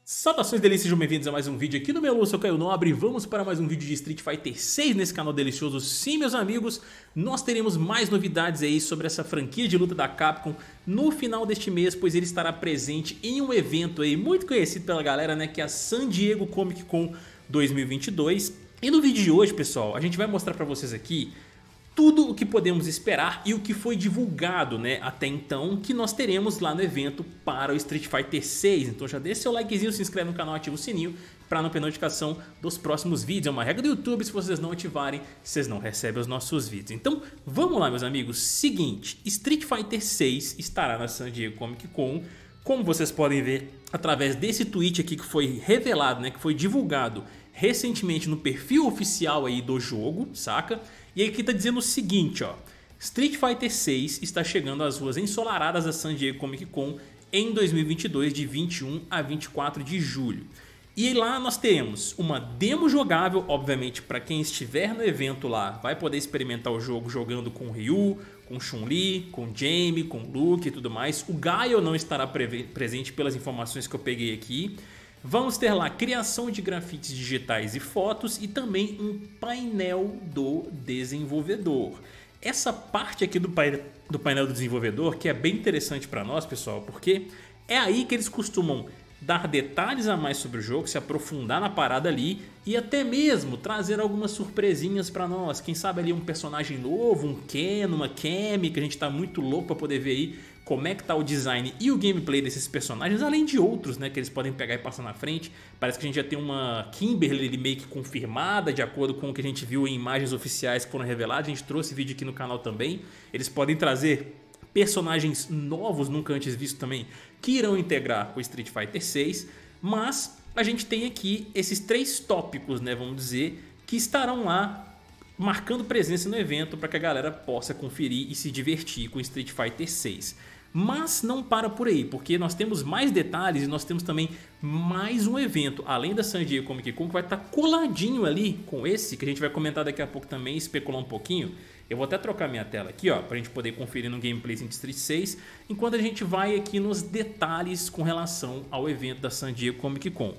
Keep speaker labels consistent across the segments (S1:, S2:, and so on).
S1: Saudações delícias, sejam bem-vindos a mais um vídeo aqui no meu Eu sou Caio Nobre. Vamos para mais um vídeo de Street Fighter 6 nesse canal delicioso. Sim, meus amigos, nós teremos mais novidades aí sobre essa franquia de luta da Capcom no final deste mês, pois ele estará presente em um evento aí muito conhecido pela galera, né, que é a San Diego Comic Con 2022. E no vídeo de hoje, pessoal, a gente vai mostrar para vocês aqui tudo o que podemos esperar e o que foi divulgado, né, até então, que nós teremos lá no evento para o Street Fighter 6. Então já deixa seu likezinho, se inscreve no canal, ativa o sininho para não perder notificação dos próximos vídeos. É uma regra do YouTube, se vocês não ativarem, vocês não recebem os nossos vídeos. Então vamos lá, meus amigos. Seguinte, Street Fighter 6 estará na San Diego Comic Con. Como vocês podem ver através desse tweet aqui que foi revelado, né, que foi divulgado recentemente no perfil oficial aí do jogo, saca? E aqui tá dizendo o seguinte, ó: Street Fighter 6 está chegando às ruas ensolaradas da San Diego Comic Con em 2022, de 21 a 24 de julho. E lá nós teremos uma demo jogável, obviamente para quem estiver no evento lá vai poder experimentar o jogo jogando com Ryu, com Chun-Li, com Jamie, com Luke e tudo mais. O Gaio não estará presente pelas informações que eu peguei aqui. Vamos ter lá criação de grafites digitais e fotos e também um painel do desenvolvedor. Essa parte aqui do painel do desenvolvedor que é bem interessante para nós, pessoal, porque é aí que eles costumam dar detalhes a mais sobre o jogo, se aprofundar na parada ali e até mesmo trazer algumas surpresinhas pra nós. Quem sabe ali um personagem novo, um Ken, uma Cammy, que a gente tá muito louco pra poder ver aí como é que tá o design e o gameplay desses personagens, além de outros, né, que eles podem pegar e passar na frente. Parece que a gente já tem uma Kimberly meio que confirmada, de acordo com o que a gente viu em imagens oficiais que foram reveladas. A gente trouxe vídeo aqui no canal também. Eles podem trazer personagens novos, nunca antes vistos também, que irão integrar o Street Fighter 6. Mas a gente tem aqui esses três tópicos, né, vamos dizer, que estarão lá marcando presença no evento para que a galera possa conferir e se divertir com Street Fighter 6. Mas não para por aí, porque nós temos mais detalhes e nós temos também mais um evento, além da San Diego Comic Con, que vai estar coladinho ali com esse, que a gente vai comentar daqui a pouco também, especular um pouquinho. Eu vou até trocar minha tela aqui, ó, pra gente poder conferir no gameplay de Street 6, enquanto a gente vai aqui nos detalhes com relação ao evento da San Diego Comic Con.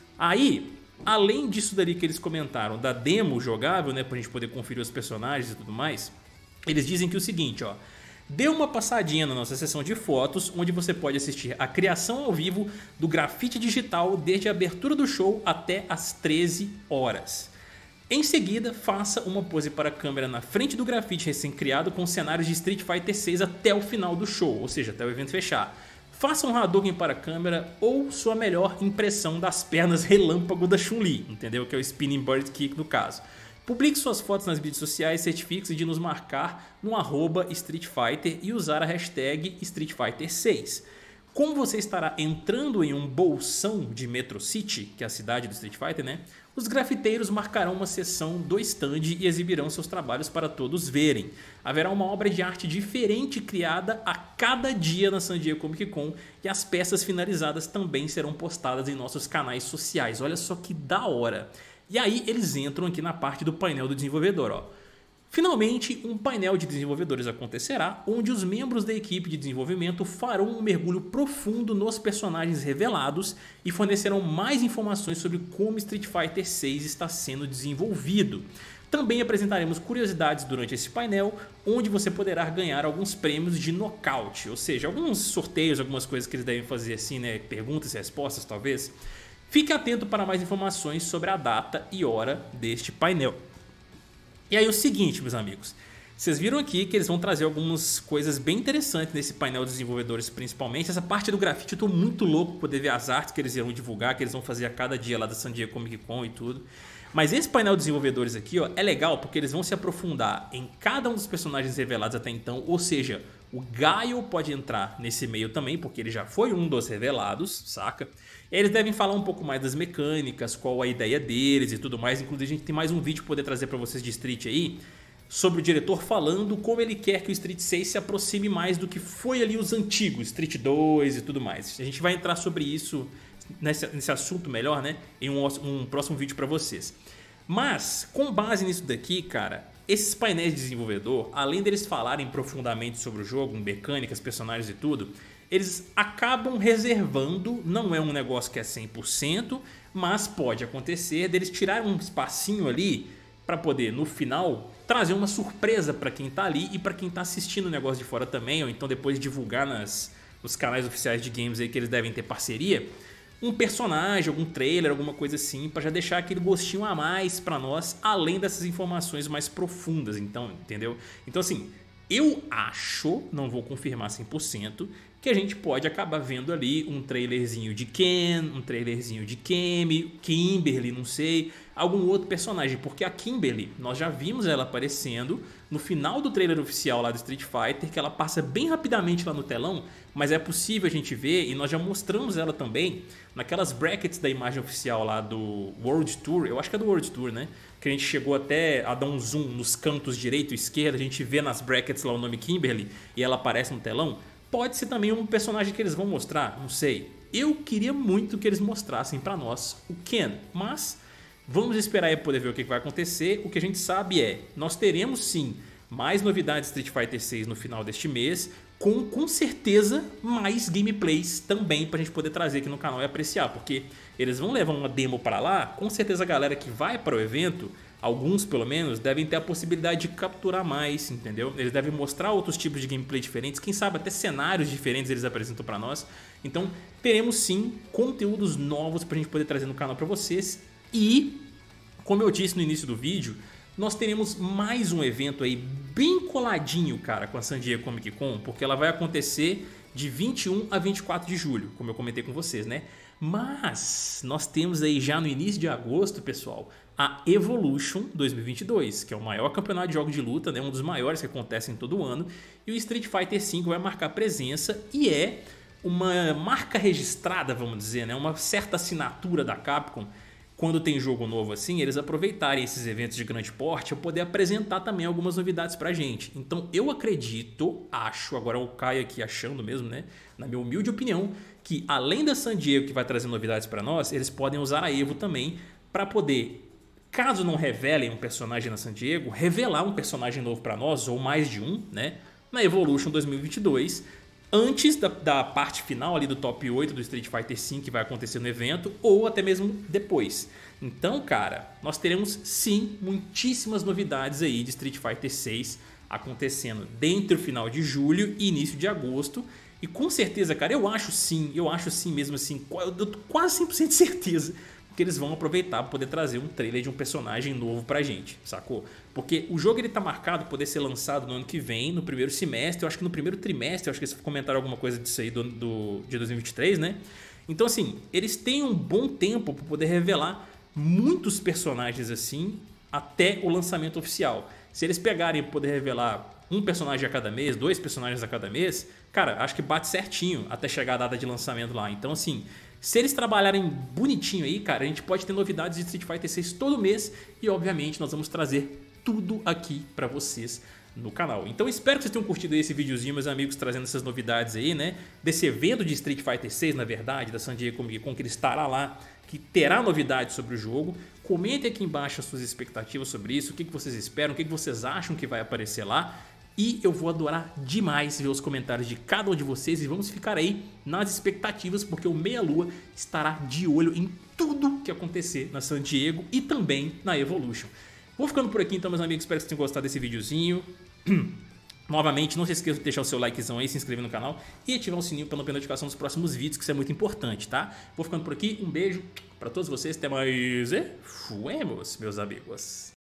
S1: Aí, além disso dali que eles comentaram, da demo jogável, né, pra gente poder conferir os personagens e tudo mais, eles dizem que é o seguinte, ó: dê uma passadinha na nossa seção de fotos, onde você pode assistir a criação ao vivo do grafite digital desde a abertura do show até as 13 horas. Em seguida, faça uma pose para a câmera na frente do grafite recém-criado com cenários de Street Fighter 6 até o final do show, ou seja, até o evento fechar. Faça um Hadouken para a câmera ou sua melhor impressão das pernas relâmpago da Chun-Li, entendeu? Que é o Spinning Bird Kick no caso. Publique suas fotos nas mídias sociais, certifique-se de nos marcar no @StreetFighter e usar a hashtag StreetFighter6. Como você estará entrando em um bolsão de Metro City, que é a cidade do Street Fighter, né? Os grafiteiros marcarão uma seção do stand e exibirão seus trabalhos para todos verem. Haverá uma obra de arte diferente criada a cada dia na San Diego Comic Con e as peças finalizadas também serão postadas em nossos canais sociais. Olha só que da hora! E aí eles entram aqui na parte do painel do desenvolvedor, ó. Finalmente, um painel de desenvolvedores acontecerá, onde os membros da equipe de desenvolvimento farão um mergulho profundo nos personagens revelados e fornecerão mais informações sobre como Street Fighter 6 está sendo desenvolvido. Também apresentaremos curiosidades durante esse painel, onde você poderá ganhar alguns prêmios de nocaute, ou seja, alguns sorteios, algumas coisas que eles devem fazer assim, né, perguntas e respostas talvez. Fique atento para mais informações sobre a data e hora deste painel. E aí o seguinte, meus amigos, vocês viram aqui que eles vão trazer algumas coisas bem interessantes nesse painel de desenvolvedores, principalmente. Essa parte do grafite eu tô muito louco por poder ver as artes que eles irão divulgar, que eles vão fazer a cada dia lá da San Diego Comic Con e tudo. Mas esse painel de desenvolvedores aqui, ó, é legal porque eles vão se aprofundar em cada um dos personagens revelados até então. Ou seja, o Gaio pode entrar nesse meio também, porque ele já foi um dos revelados, saca? E aí eles devem falar um pouco mais das mecânicas, qual a ideia deles e tudo mais. Inclusive a gente tem mais um vídeo pra poder trazer pra vocês de Street aí, sobre o diretor falando como ele quer que o Street 6 se aproxime mais do que foi ali os antigos, Street 2 e tudo mais. A gente vai entrar sobre isso, nesse assunto melhor, né, em um próximo vídeo pra vocês. Mas, com base nisso daqui, cara, esses painéis de desenvolvedor, além deles falarem profundamente sobre o jogo, mecânicas, personagens e tudo, eles acabam reservando, não é um negócio que é 100%, mas pode acontecer deles tirarem um espacinho ali para poder, no final, trazer uma surpresa para quem tá ali e para quem tá assistindo o negócio de fora também, ou então depois divulgar nos canais oficiais de games aí que eles devem ter parceria, um personagem, algum trailer, alguma coisa assim, para já deixar aquele gostinho a mais para nós, além dessas informações mais profundas, então, entendeu? Então assim, eu acho, não vou confirmar 100%, que a gente pode acabar vendo ali um trailerzinho de Ken, um trailerzinho de Kimberly, não sei, algum outro personagem, porque a Kimberly, nós já vimos ela aparecendo no final do trailer oficial lá do Street Fighter, que ela passa bem rapidamente lá no telão, mas é possível a gente ver, e nós já mostramos ela também naquelas brackets da imagem oficial lá do World Tour, eu acho que é do World Tour, né? Que a gente chegou até a dar um zoom nos cantos direito e esquerdo, a gente vê nas brackets lá o nome Kimberly e ela aparece no telão. Pode ser também um personagem que eles vão mostrar, não sei. Eu queria muito que eles mostrassem pra nós o Ken, mas vamos esperar aí poder ver o que vai acontecer. O que a gente sabe é, nós teremos sim mais novidades de Street Fighter 6 no final deste mês, com certeza mais gameplays também pra gente poder trazer aqui no canal e apreciar, porque eles vão levar uma demo para lá, com certeza a galera que vai para o evento, alguns pelo menos, devem ter a possibilidade de capturar mais, entendeu? Eles devem mostrar outros tipos de gameplay diferentes, quem sabe até cenários diferentes eles apresentam para nós. Então teremos sim conteúdos novos pra gente poder trazer no canal para vocês e, como eu disse no início do vídeo, nós teremos mais um evento aí bem coladinho, cara, com a San Diego Comic Con, porque ela vai acontecer de 21 a 24 de julho, como eu comentei com vocês, né? Mas nós temos aí já no início de agosto, pessoal, a Evolution 2022, que é o maior campeonato de jogos de luta, né? Um dos maiores que acontecem todo ano, e o Street Fighter V vai marcar presença e é uma marca registrada, vamos dizer, né? Uma certa assinatura da Capcom. Quando tem jogo novo assim, eles aproveitarem esses eventos de grande porte para poder apresentar também algumas novidades pra gente. Então eu acredito, acho, agora o Caio aqui achando mesmo, né, na minha humilde opinião, que além da San Diego que vai trazer novidades pra nós, eles podem usar a Evo também para poder, caso não revelem um personagem na San Diego, revelar um personagem novo pra nós, ou mais de um, né, na Evolution 2022, antes da parte final ali do top 8 do Street Fighter V que vai acontecer no evento, ou até mesmo depois. Então, cara, nós teremos sim muitíssimas novidades aí de Street Fighter VI acontecendo dentro do final de julho e início de agosto. E com certeza, cara, eu acho sim mesmo assim, eu tô quase 100% de certeza que eles vão aproveitar para poder trazer um trailer de um personagem novo pra gente, sacou? Porque o jogo ele tá marcado para poder ser lançado no ano que vem, no primeiro semestre, eu acho que no primeiro trimestre, eu acho que eles comentaram alguma coisa disso aí de 2023, né? Então assim, eles têm um bom tempo para poder revelar muitos personagens assim até o lançamento oficial. Se eles pegarem e poder revelar um personagem a cada mês, 2 personagens a cada mês, cara, acho que bate certinho até chegar a data de lançamento lá. Então assim, se eles trabalharem bonitinho aí, cara, a gente pode ter novidades de Street Fighter 6 todo mês e obviamente nós vamos trazer tudo aqui pra vocês no canal. Então espero que vocês tenham curtido esse videozinho, meus amigos, trazendo essas novidades aí, né? Desse evento de Street Fighter 6, na verdade, da San Diego Comic Con, que ele estará lá, que terá novidades sobre o jogo. Comentem aqui embaixo as suas expectativas sobre isso, o que vocês esperam, o que vocês acham que vai aparecer lá. E eu vou adorar demais ver os comentários de cada um de vocês e vamos ficar aí nas expectativas, porque o Meia Lua estará de olho em tudo que acontecer na San Diego e também na Evolution. Vou ficando por aqui então, meus amigos, espero que vocês tenham gostado desse videozinho. Novamente, não se esqueça de deixar o seu likezão aí, se inscrever no canal e ativar o sininho para não perder notificação dos próximos vídeos, que isso é muito importante, tá? Vou ficando por aqui, um beijo para todos vocês, até mais e fuemos, meus amigos.